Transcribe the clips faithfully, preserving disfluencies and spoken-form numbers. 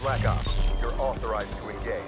Black Ops, you're authorized to engage.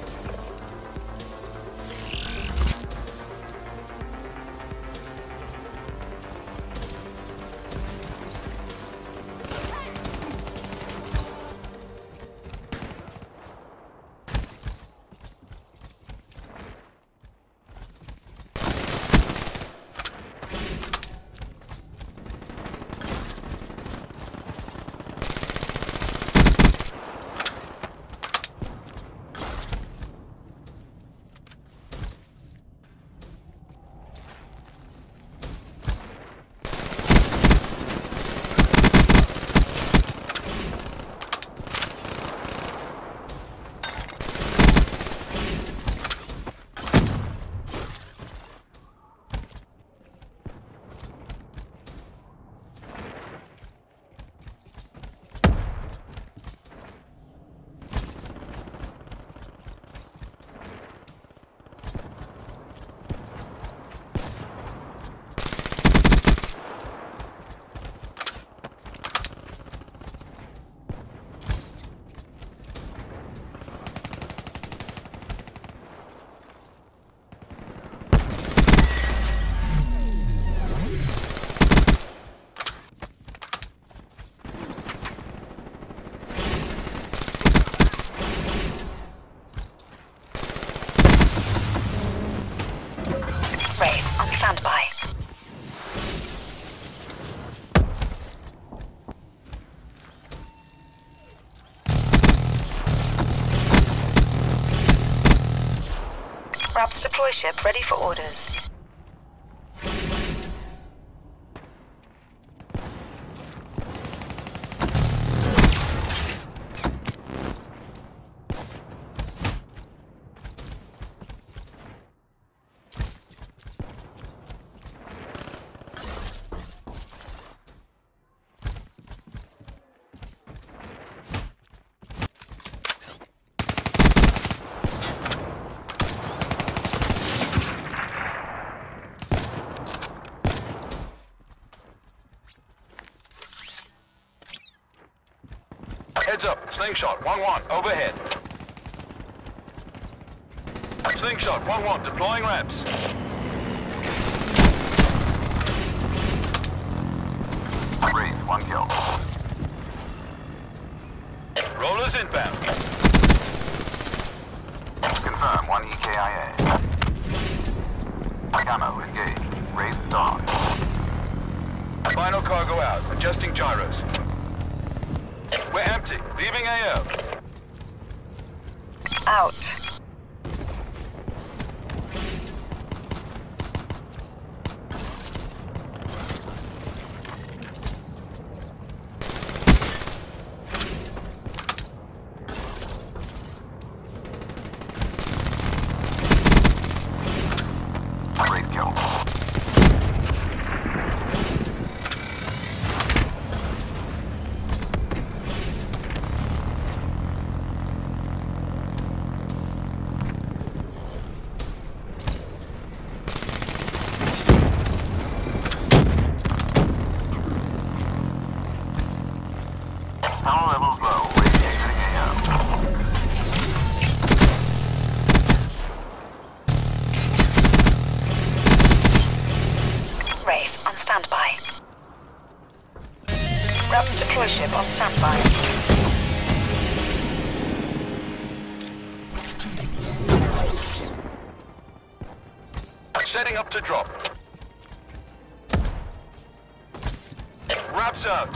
Standby. Raps deploy ship ready for orders. Heads up, slingshot, one one, overhead. Slingshot, one one, deploying ramps. Breathe, one kill. Rollers inbound. Confirm, one E K I A. Camo engaged, raise dog. Final cargo out, adjusting gyros. We're empty. Leaving A O. Out. Great kill. Power levels low. Radiating A O. Wraith on standby. Raps deploy ship on standby. Setting up to drop. Wraps out.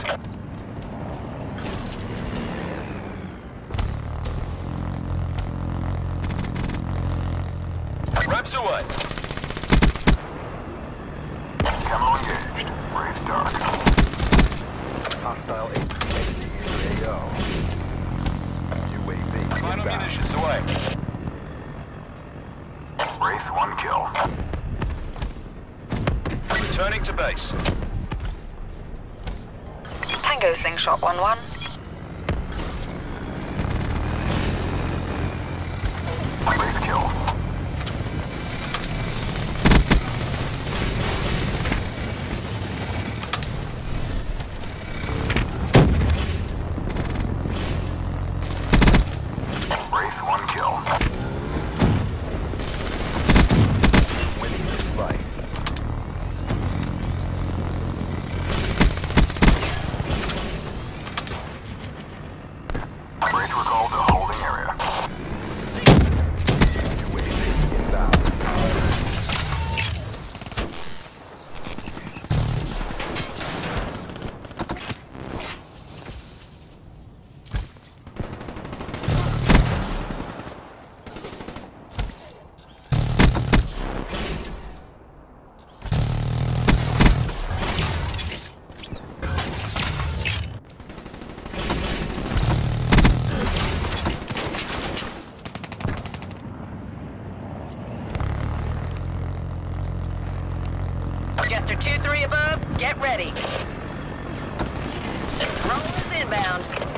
Wraps away. Camo engaged. Wraith dark. Hostile H C H D in A O. U A V Final inbound. munitions away. Wraith one kill. Returning to base. Tango slingshot one one. Wraith kill. Get ready. Roll is inbound.